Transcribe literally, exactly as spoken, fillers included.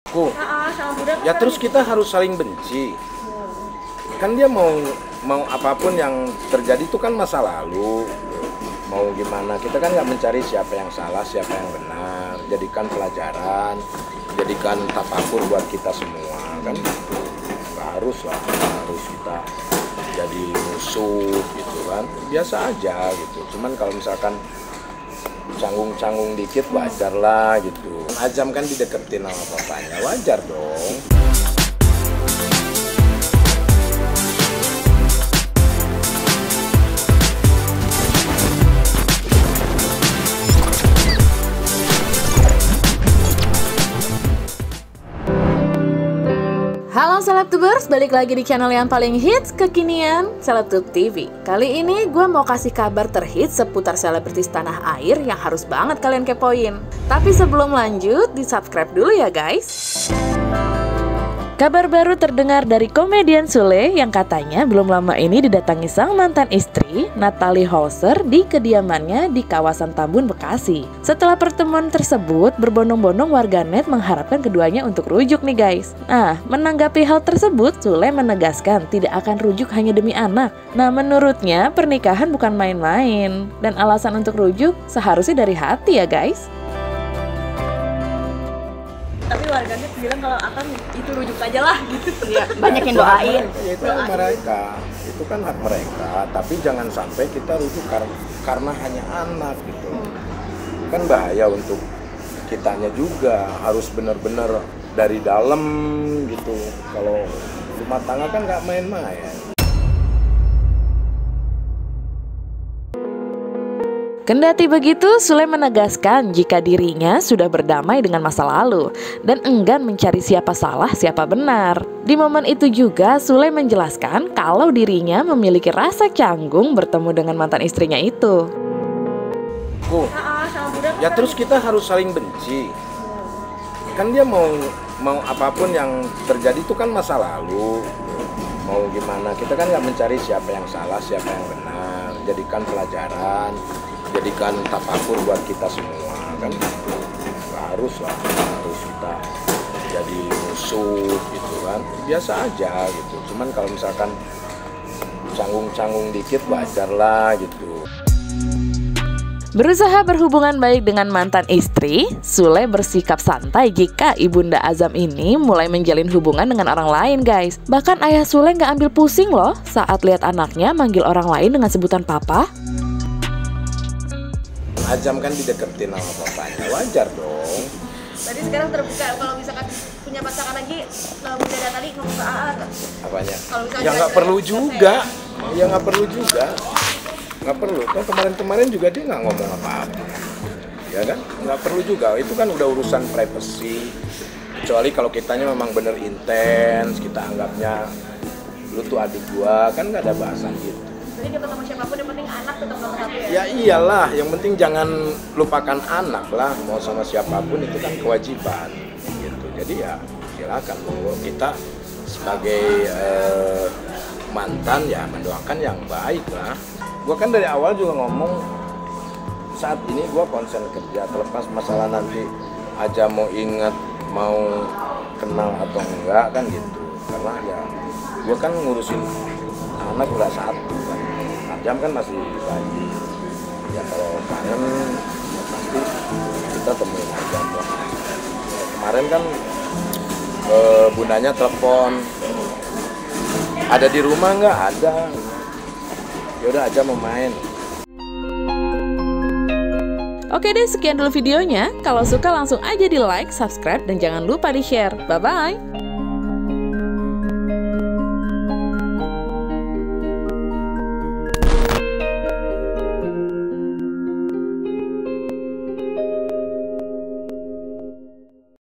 Ku. Ya terus kita harus saling benci. Kan dia mau mau apapun yang terjadi itu kan masa lalu. Mau gimana? Kita kan nggak mencari siapa yang salah, siapa yang benar. Jadikan pelajaran, jadikan tafakur buat kita semua kan. Nggak harus lah, nggak harus kita jadi musuh gitu kan. Biasa aja gitu. Cuman kalau misalkan canggung-canggung dikit wajar lah gitu. Ajam kan dideketin sama papanya, wajar dong. Halo Selebtubers, balik lagi di channel yang paling hits kekinian, Selebtube T V. Kali ini gue mau kasih kabar terhits seputar selebritis tanah air yang harus banget kalian kepoin. Tapi sebelum lanjut, di subscribe dulu ya guys. Kabar baru terdengar dari komedian Sule yang katanya belum lama ini didatangi sang mantan istri, Natalie Hauser, di kediamannya di kawasan Tambun, Bekasi. Setelah pertemuan tersebut, berbondong-bondong warganet mengharapkan keduanya untuk rujuk nih guys. Nah, menanggapi hal tersebut, Sule menegaskan tidak akan rujuk hanya demi anak. Nah, menurutnya pernikahan bukan main-main, dan alasan untuk rujuk seharusnya dari hati ya guys. Tapi warganet bilang kalau akan itu rujuk aja lah gitu. Ya, banyak yang doain. Ya, itu hak mereka, itu kan hak mereka. Tapi jangan sampai kita rujuk kar karena hanya anak gitu. Hmm. Kan bahaya untuk kitanya juga, harus benar-benar dari dalam gitu. Kalau rumah tangga kan nggak main-main. Kendati begitu, Sule menegaskan jika dirinya sudah berdamai dengan masa lalu dan enggan mencari siapa salah, siapa benar. Di momen itu juga, Sule menjelaskan kalau dirinya memiliki rasa canggung bertemu dengan mantan istrinya itu. Ku. Ya terus kita harus saling benci. Kan dia mau mau apapun yang terjadi itu kan masa lalu. Mau gimana? Kita kan nggak mencari siapa yang salah, siapa yang benar. Jadikan pelajaran, jadikan tafakur buat kita semua kan. Nggak harus lah, nggak harus kita jadi musuh gitu kan. Biasa aja gitu. Cuman kalau misalkan canggung-canggung dikit wajar lah gitu. Berusaha berhubungan baik dengan mantan istri, Sule bersikap santai jika Ibunda Azam ini mulai menjalin hubungan dengan orang lain guys. Bahkan ayah Sule nggak ambil pusing loh saat lihat anaknya manggil orang lain dengan sebutan papa. Azam kan dideketin sama papanya, wajar dong. Tadi sekarang terbuka kalau misalkan punya pasangan lagi, Bunda Natalie ngomong ke A A kan? Apanya? Kalau Ya nggak perlu juga, ya nggak perlu juga. Nggak perlu, kan kemarin-kemarin juga dia nggak ngomong apa-apa, ya kan? Nggak perlu juga, itu kan udah urusan privasi. Kecuali kalau kitanya memang bener intens, kita anggapnya lu tuh adik gua, kan nggak ada bahasan gitu. Jadi dia ketemu siapapun yang penting anak tetap nomor satu ya? Ya iyalah, yang penting jangan lupakan anak lah, mau sama siapapun itu kan kewajiban, gitu. Jadi ya silakan, monggo kita sebagai eh, mantan ya mendoakan yang baik lah. Gue kan dari awal juga ngomong saat ini gue konsen kerja, terlepas masalah nanti aja mau ingat mau kenal atau enggak kan gitu. Karena ya gue kan ngurusin anak udah satu kan, Ajam kan masih bayi. Ya kalau kangen ya pasti kita temuin Ajam. Ya, kemarin kan e, bundanya telepon, ada di rumah nggak? Ada. Yaudah aja mau main. Oke deh, sekian dulu videonya. Kalau suka langsung aja di like, subscribe, dan jangan lupa di share. Bye-bye.